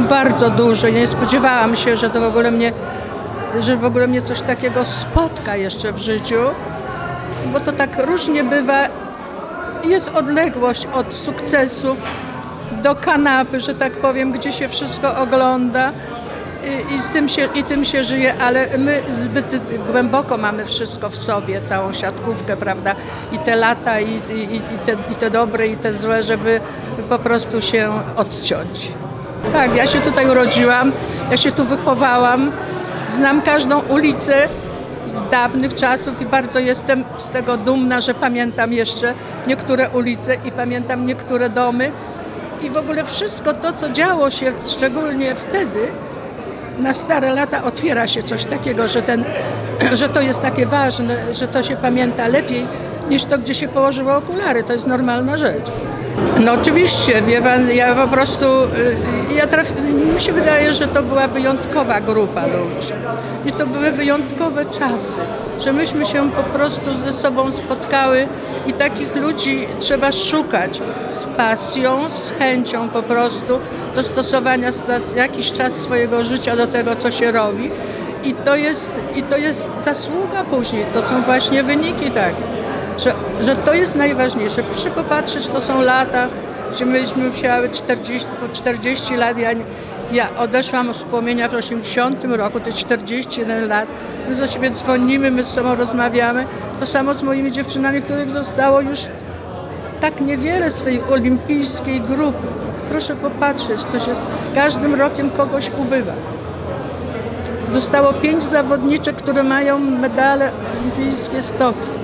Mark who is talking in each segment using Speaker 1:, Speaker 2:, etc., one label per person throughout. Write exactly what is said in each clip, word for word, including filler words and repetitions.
Speaker 1: bardzo duże. Nie spodziewałam się, że to w ogóle mnie, że w ogóle mnie coś takiego spotka jeszcze w życiu, bo to tak różnie bywa. Jest odległość od sukcesów do kanapy, że tak powiem, gdzie się wszystko ogląda i, i, z tym się, i tym się żyje, ale my zbyt głęboko mamy wszystko w sobie, całą siatkówkę, prawda? I te lata, i, i, i, te, i te dobre, i te złe, żeby po prostu się odciąć. Tak, ja się tutaj urodziłam, ja się tu wychowałam, znam każdą ulicę z dawnych czasów i bardzo jestem z tego dumna, że pamiętam jeszcze niektóre ulice i pamiętam niektóre domy. I w ogóle wszystko to, co działo się, szczególnie wtedy, na stare lata otwiera się coś takiego, że, ten, że to jest takie ważne, że to się pamięta lepiej niż to, gdzie się położyło okulary. To jest normalna rzecz. No oczywiście, wie pan, ja po prostu, ja traf, mi się wydaje, że to była wyjątkowa grupa ludzi. I to były wyjątkowe czasy, że myśmy się po prostu ze sobą spotkały i takich ludzi trzeba szukać z pasją, z chęcią po prostu do stosowania jakiś czas swojego życia do tego, co się robi. I to jest, i to jest zasługa później, to są właśnie wyniki takie. Że, że to jest najważniejsze. Proszę popatrzeć, to są lata, gdzie myśmy musiały czterdzieści, po czterdzieści lat, ja, ja odeszłam z płomienia w osiemdziesiątym roku, to jest czterdzieści jeden lat, my do siebie dzwonimy, my z sobą rozmawiamy, to samo z moimi dziewczynami, których zostało już tak niewiele z tej olimpijskiej grupy. Proszę popatrzeć, to się z każdym rokiem kogoś ubywa. Zostało pięć zawodniczek, które mają medale olimpijskie z Tokio.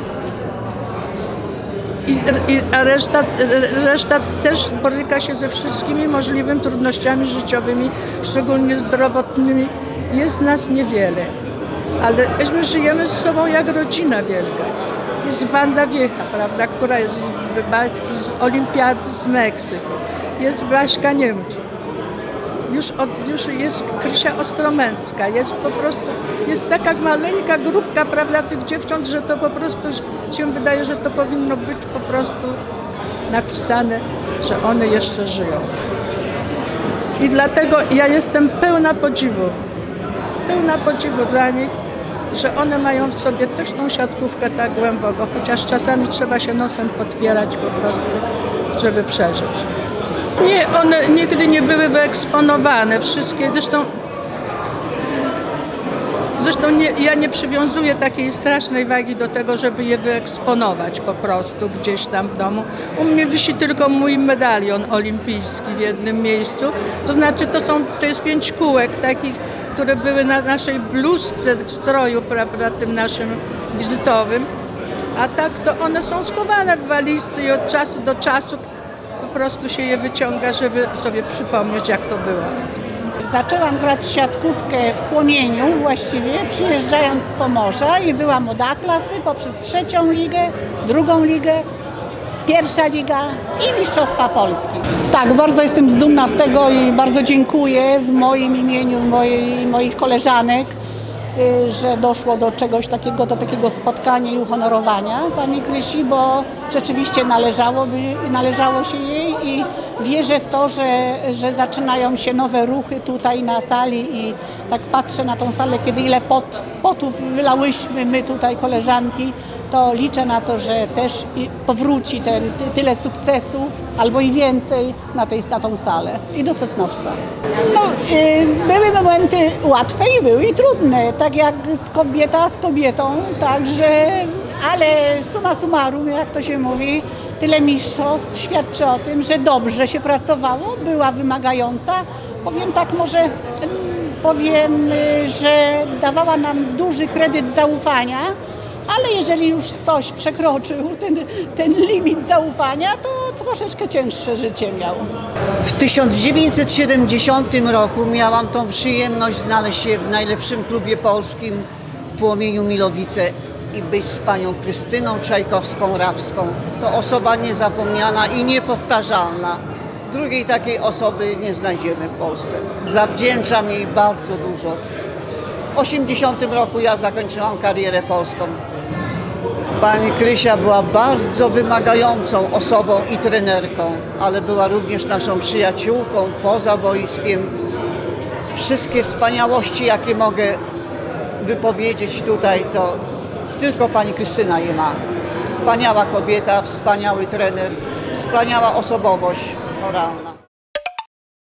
Speaker 1: I, a reszta, reszta też boryka się ze wszystkimi możliwymi trudnościami życiowymi, szczególnie zdrowotnymi. Jest nas niewiele, ale my żyjemy z sobą jak rodzina wielka. Jest Wanda Wiecha, prawda, która jest z, z olimpiady z Meksyku. Jest Baśka Niemczuk. Już, od, już jest Krysia Ostromęcka, jest po prostu, jest taka maleńka grupka, prawda, tych dziewcząt, że to po prostu się wydaje, że to powinno być po prostu napisane, że one jeszcze żyją. I dlatego ja jestem pełna podziwu, pełna podziwu dla nich, że one mają w sobie też tą siatkówkę tak głęboko, chociaż czasami trzeba się nosem podpierać po prostu, żeby przeżyć. Nie, one nigdy nie były wyeksponowane, wszystkie, zresztą, zresztą nie, ja nie przywiązuję takiej strasznej wagi do tego, żeby je wyeksponować po prostu gdzieś tam w domu. U mnie wisi tylko mój medalion olimpijski w jednym miejscu, to znaczy to, są, to jest pięć kółek takich, które były na naszej bluzce w stroju, prawda, tym naszym wizytowym, a tak to one są schowane w walizce i od czasu do czasu po prostu się je wyciąga, żeby sobie przypomnieć, jak to było.
Speaker 2: Zaczęłam grać siatkówkę w Płomieniu właściwie, przyjeżdżając z Pomorza i byłam od A klasy poprzez trzecią ligę, drugą ligę, pierwsza liga i Mistrzostwa Polski. Tak, bardzo jestem dumna z tego i bardzo dziękuję w moim imieniu mojej, moich koleżanek, że doszło do czegoś takiego, do takiego spotkania i uhonorowania pani Krysi, bo rzeczywiście należałoby, należało się jej i wierzę w to, że, że zaczynają się nowe ruchy tutaj na sali i tak patrzę na tą salę, kiedy ile pot, potów wylałyśmy my tutaj koleżanki, to liczę na to, że też powróci ten, tyle sukcesów, albo i więcej na, tej, na tą salę i do Sosnowca. No, y, były momenty łatwe i były i trudne, tak jak z kobieta z kobietą, także, ale summa summarum, jak to się mówi, tyle mistrzostw świadczy o tym, że dobrze się pracowało, była wymagająca. Powiem tak, może powiem, że dawała nam duży kredyt zaufania, ale jeżeli już ktoś przekroczył ten, ten limit zaufania, to troszeczkę cięższe życie miał.
Speaker 3: W tysiąc dziewięćset siedemdziesiątym roku miałam tą przyjemność znaleźć się w najlepszym klubie polskim w Płomieniu Milowice i być z panią Krystyną Czajkowską-Rawską. To osoba niezapomniana i niepowtarzalna. Drugiej takiej osoby nie znajdziemy w Polsce. Zawdzięczam jej bardzo dużo. W osiemdziesiątym roku ja zakończyłam karierę polską. Pani Krysia była bardzo wymagającą osobą i trenerką, ale była również naszą przyjaciółką poza boiskiem wszystkie wspaniałości, jakie mogę wypowiedzieć tutaj, to tylko pani Krystyna je ma. Wspaniała kobieta, wspaniały trener, wspaniała osobowość moralna.